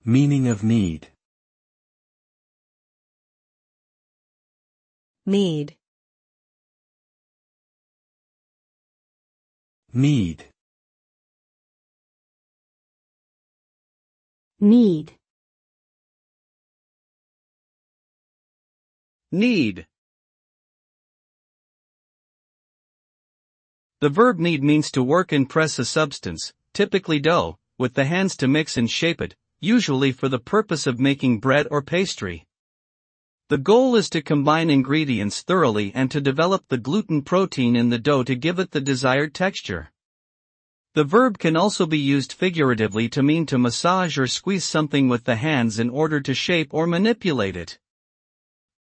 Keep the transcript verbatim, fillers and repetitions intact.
Meaning of knead. Knead. Knead. Knead. Knead. The verb knead means to work and press a substance, typically dough, with the hands to mix and shape it, usually for the purpose of making bread or pastry. The goal is to combine ingredients thoroughly and to develop the gluten protein in the dough to give it the desired texture. The verb can also be used figuratively to mean to massage or squeeze something with the hands in order to shape or manipulate it.